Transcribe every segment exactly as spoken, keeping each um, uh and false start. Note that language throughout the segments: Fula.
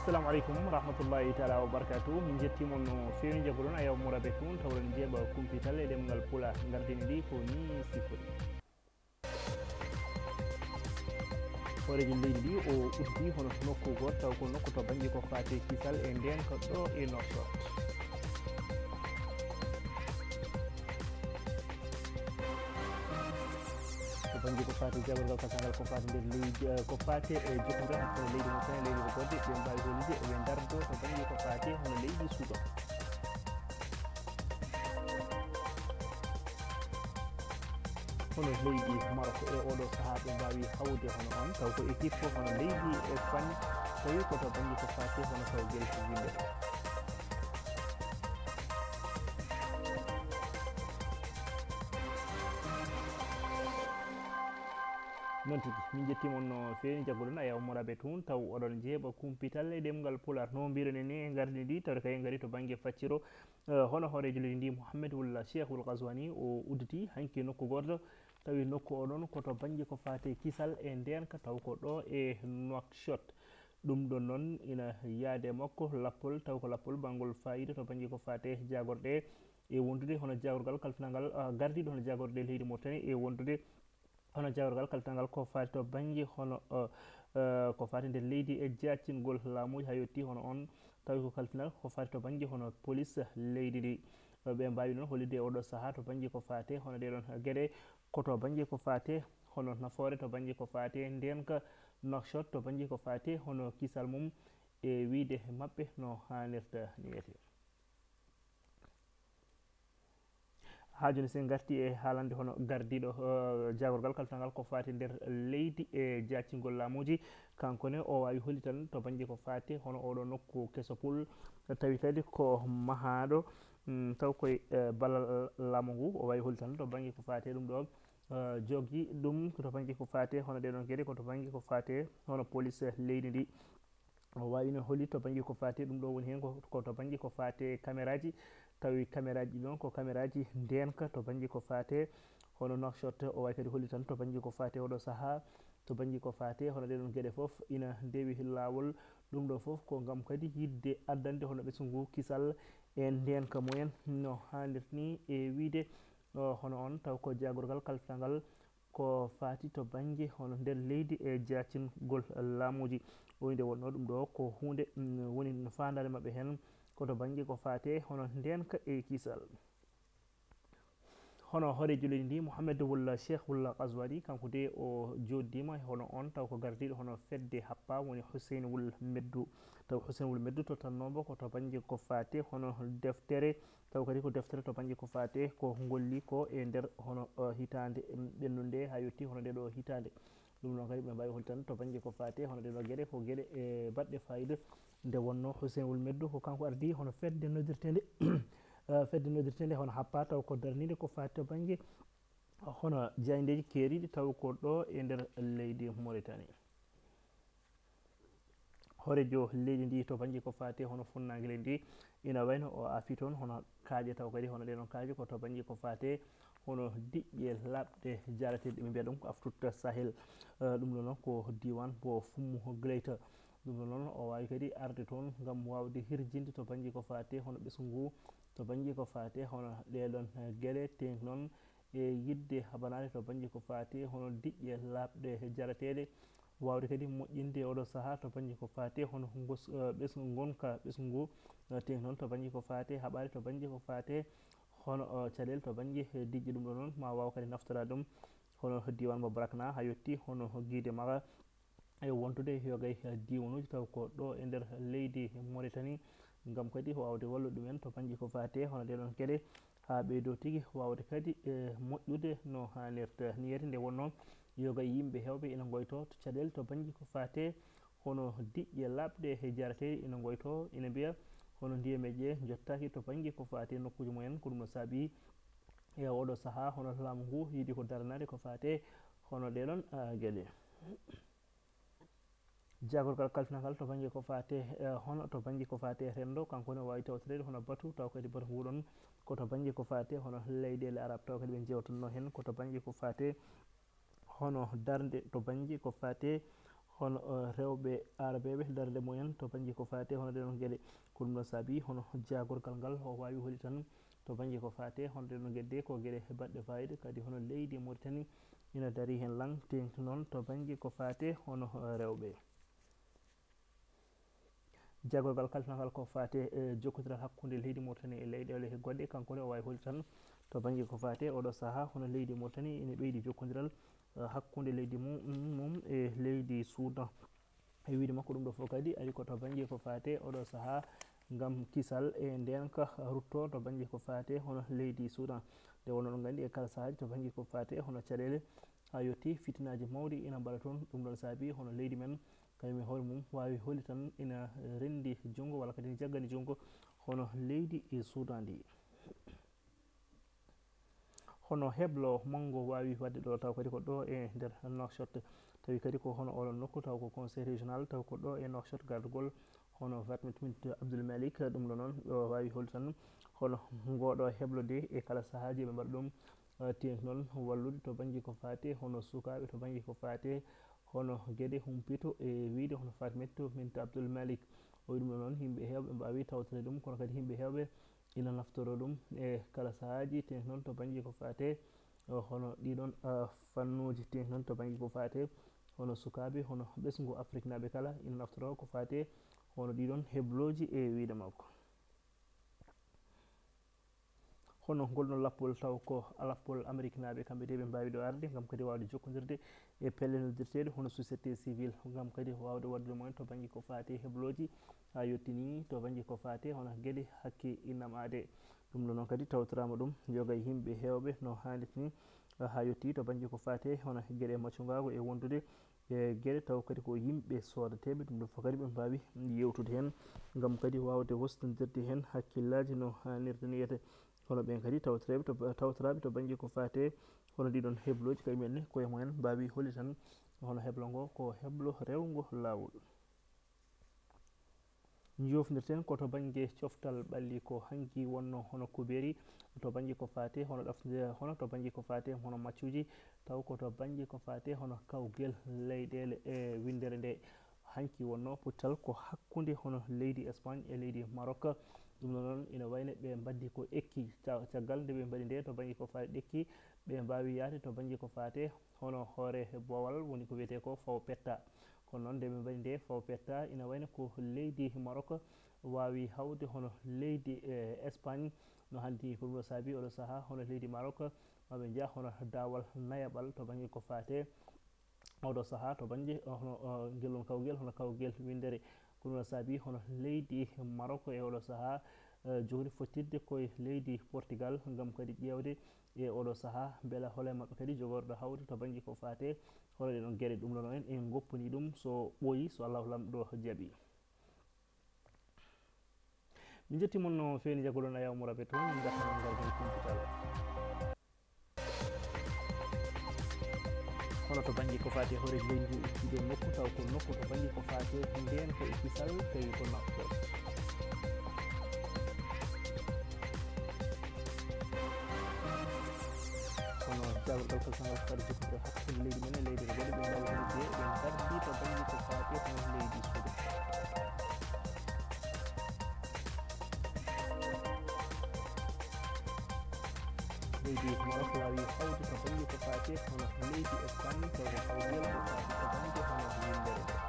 assalamu aleykum rahmatullahi taala wa barakatuh min jettimon no fewi jagoɗon a yawmoraɓe tun tawren jeeɓa kumpital e ɗemgal pula gardini ndi ko ni sifori horeji leydi ndi o uddi hono nokku goto taw ko nokku to banggue ko fate kisal e nden ko ɗo e norsot to banggue ko fate jagorgal kasangal ko fate nder leydi ko fate e jokkude hakkude leydi mo tan leydi ko godde ɓe mbawi hollude eɓe dardo to banggue ko fate hono leydi Soudan hono leydi Maroc e oɗo saaha ɓe mbawi hawde hono on taw ko équipe fof hono leydi Espagne tawi ko to banggue ko fate hono taw guel ko yimɓe noon tigui min jettimon no fewi jaggoɗon a yawmoraɓe tun taw oɗon jeeɓa kumpital e ɗemgal pular no mbiruɗen ni e gardi ndi tawde kay gaari to banggue facciro hono horejo leydi ndi Mouhamed walla Cheikhul Ghazouani o udditi hanki nokku goto tawi nokku oɗon koto banggue ko fate kisal e ndenka taw ko ɗo e Nouakchott ɗum ɗon noon ina yaade makko lappol taw ko lappol bangol fayida to banggue ko fate jagorɗe e wondude hono jagorgal kalfinal ngal gardiɗo hono jagorɗe leydi Mauritanie e wondude hono jawrgal kaltangal ko fati to banggue hono ko fati nder leydi e jaccingol laamuji ha yetti hono on tawi ko kalfinal ko fati to banggue hono police leydi ndi ɓe mbawi noon hollide e oɗo saaha to banggue ko fate hono ɗeɗon gueɗe koto banggue ko fate hono nafoore to banggue ko fate ndenka Nouakchott to banggue ko fate hono kisal mum e wiide mabɓe no hannirta ni wiyete ha joni sen garti e haalande hono gardiɗo jagorgal kaltangal ko fati nder leydi e jaccingol laamuji kankone o wawi holli tan to banggue ko fati hono oɗo nokku Kesopul tawi kadi ko mahaɗo taw koye ballal laamu ngu o wawi holli tan to banggue ko fate ɗum ɗo jogui ɗum to banggue ko fate hono ɗeɗon gueɗe ko to banggue ko fate hono police leydi ndi o wawino holli to banggue ko fate ɗum ɗo woni hen ko to banggue ko fate caméraji tawi caméraji ɗi noon ko caméraji ndenka to banggue ko fate hono Nouakchott o wawi kadi holli tan to banggue ko fate oɗo saaha to banggue ko fate hono ɗeɗon gueɗe foof ina ndewi lawol ɗum ɗo foof ko gam kadi yidde addande hono ɓesgu ngu kisal e ndenka mumen no hannirta ni e wiide hono on taw ko jagorgal kalfitangal ko fati to banggue hono nder leydi e jacingol laamuji o nde wonno ɗum ɗo ko hunde woni no fandare mabɓe hen koto banggue ko fate hono ndenka e kisal hono horejo leydi ndi Mouhamed walla Cheikh walla Ghazouani kanko de o joddima hono on taw ko gardiɗo hono fedde happa woni Hussein wul Meddu taw Hussein wul Meddu to tannobo ko to banggue ko fate hono deftere taw kadi ko deftere to banggue ko fate ko golli ko e nder hono hitande ɓennude ha yetti hono ndeɗo hitande ɗum noon kadi ɓe mbawi holli tan to banggue ko fate hono ɗeɗo gueɗe ko gueɗe e baɗɗe fayida nde wonno Hussein wul Meddu ko kanko ardi hono fedde noddirtede fedde noddirtede hono happa taw ko darnide ko fate to banggue hono jaydeji keeriɗi taw ko ɗo e nder leydi Mauritanie horejo leydi ndi to banggue ko fate hono funnague leydi ndi ina wayno o afi toon hono kaaƴe taw kadi hono ɗeɗon kaaƴe ko to banggue ko fate hono diƴƴe labɗe jarateɗe ɓe mbiya ɗum ko Aftouta Sahel ɗum ɗo noon ko diwan bo Fummu Gleyta ɗum ɗo noon o wawi kadi arde toon gam wawde hirjinde to banggue ko fate hono ɓesgu ngu to banggue ko fate hono ɗeɗon gueɗe tengti noon e yidde habanade to banggue ko fate hono diƴƴe labɗe jarateɗe wawde kadi moƴƴinde oɗo saaha to banggue ko fate hono ɓesgu gonka ɓesgu ngu tengti noon to banggue ko fate haɓade to banggue ko fate hono caɗele to banggue diƴƴe ɗum ɗo noon ma waw kadi naftora ɗum hono diwan mo Brakna ha yetti hono guide maga e wontude yogay diwanuji taw ko ɗo e nder leydi Mauritanie gam kadi wawde wallude ɗumen to banggue ko fate hono ɗeɗon gueɗe ha ɓeydo tigui wawde kadi e moƴƴude no hannirta ni wiyete nde wonno yoga yimɓe hewɓe ina goyto to caɗele to banggue ko fate hono diƴƴe labɗe e jarateɗe ina goyto ina mbiya hono ndiyameje jottaki to banggue ko fate nokkuji mumen ko ɗum no saabi e oɗo saaha hono laamu ngu yiiɗi ko darnade ko fate hono ɗeɗon gueɗe jagorgal kalfinal to banggue ko fate hono to banggue ko fate rendo kankone wawi tawtorede hono batu taw kadi batu nguɗon koto banggue ko fate hono leyɗele arabe taw kadi ɓe jewtanno hen koto banggue ko fate hono darde to banggue ko fate hono rewɓe arabeɓe darde mumen to banggue ko fate hono ɗe ɗon gueɗe ko ɗum ɗon saabi hono jagorgal ngal o wawi hooli tan to banggue ko fate hono ɗe ɗon gueɗe ko gueɗe baɗɗe fayida kadi hono leydi Mauritanie ina daari hen lang tengti noon to banggue ko fate hono rewɓe jagorgal kaltinagal ko fate e jokkodiral hakkude leydi Mauritanie e leyɗele goɗɗe kankone o wawi hooli tan to banggue ko fate oɗo saaha hono leydi Mauritanie ene ɓeydi jokkodiral hakkude leydi mum mum e leydi Soudan e wiide makko ɗum ɗo fof kadi ari ko to banggue ko fate oɗo saaha gam kisal e ndenka rutto to banggue ko fate hono leydi Soudan nde wonno ɗon gandi e kala saahaji to banggue ko fate hono caɗele ha yetti fitinaji mawɗi ina mbaɗa toon ɗum ɗon saabi hono leydi men kañum e hoore mum wawi hooli tan ina rendi junggo walla kadi jaggani junggo hono leydi e Soudan ndi hono heblo mango wawi wadde ɗo taw kadi ko ɗo e nder Nouakchott tawi kadi ko hono oɗon nokku taw ko conseil régional taw ko ɗo e Nouakchott gardugol hono Fatmata Abdoul Malik ɗum ɗo noon ɗo wawi hooli tan hono ngoɗo heblo de e kala saahaji ɓe mbaɗa ɗum tengti noon wallude to banggue ko fate hono sukaɓe to banggue ko fate hono gueɗe humpito e wiide hono Fatmata Binta Abdoul Malik o wi ɗum ɗo noon yimɓe hewɓe mbawi tawtore ɗum kono kadi yimɓe hewɓe ina naftoro ɗum e kala saahaji tengti noon to banggue ko fate hono ɗiɗon fannuji tengti noon to banggue ko fate hono sukaɓe hono ɓesgu Afrique naaɓe kala ina naftoro ko fate hono ɗiɗon hebloji e wiide makko hono ngolɗon lappol taw ko alappol Amérique naaɓe kamɓe de ɓe mbawi ɗo arde gam kadi wawde jokkodirde e pelle noddirteɗe hono société civile gam kadi wawde waddude mumen to banggue ko fate hebloji ha yettini to banggue ko fate hono gueɗe hakke innamade ɗum ɗo noon kadi tawtorama ɗum yoga e yimɓe hewɓe no hannirta ni ha yetti to banggue ko fate hono gueɗe maccugagu e wondude e gueɗe taw kadi ko yimɓe sodateɓe ɗum ɗo fof kadi ɓe mbawi yewtude hen gam kadi wawde wostonndirde hen hakkillaji no hannirta ni wiyete hono ɓen kadi tawtoreɓe to tawtoraɓe to banggue ko fate hono ɗiɗon hebloji kañummenne koye mumen mbawi hooli tan hono heblo ngo ko heblo rewgo lawol jofnirten koto banggue coftal ɓalli ko hanki wonno hono Kuberi to banggue ko fate hono ɗafde hono to banggue ko fate hono maccuji taw koto banggue ko fate hono kawguel leyɗele e windere nde hanki wonno puttal ko hakkude hono leydi Espagne e leydi Maroc ɗum ɗo noon ina wayno ɓe mbaddi ko ekki caggal nde ɓe mbaɗi nde to banggue ko fate ɗekki ɓe mbawi yaade to banggue ko fate hono hoore boowal woni ko wiyete ko faw petta kono noon nde ɓe mbaɗi nde faw petta ina wayno ko leydi Maroc wawi hawde hono leydi e Espagne no hanndi ko ɗum ɗo saabi oɗo saaha hono leydi Maroc maɓe jaa hono dawal nayaɓal to banggue ko fate oɗo saaha to banggue hono guelɗon kawguel hono kawguel windere ko ɗum ɗo saabi hono leydi Maroc e oɗo saaha jogori fottirde koye leydi Portugal gam kadi ƴewde e oɗo saaha beela hoole mabɓe kadi jogorɗo hawde to banggue ko fate hono ɗeɗon gueɗe ɗum ɗo noon en goppani ɗum so ɓooyi so Allahu lamɗo jaaɓi mi jettimon no feeni jaggoɗon a yawmo raɓe toon min gartanon ngal gon kumpital hono to banggue ko fate hoore leydi ittude nokku taw ko nokku to banggue ko fate nden ko e kisal tawi ko nafto hono jawrgal kalsangal fare jokkude hakkude leydi men e leydi ɓe gaɗi ɓe mbawi holde ɓe gardi to banggue ko fate hono leydi Soudan leydi Maroc wawi hawde to banggue ko fate hono leydi Espagne taw ko kawguel ko fate to banggue hono windere nde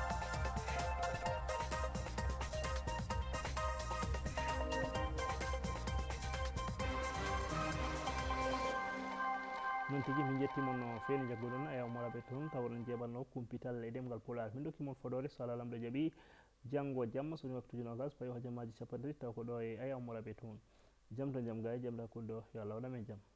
non tigui min jettimon no feeni jaggoɗon a yawmo raɓe toon tawaɗon jeeɓatno kumpital e ɗemgal Pulaar min dokkimon fodore so Allah lamɗo jaaɓi janggo jamma soni waktuji nogas pawi ho jammaji capanɗe ɗiɗi taw ko ɗo e a yawmo raɓe toon jaam to jaam gaye jaam ɗa kuɗɗo yo Allah waɗan men jaam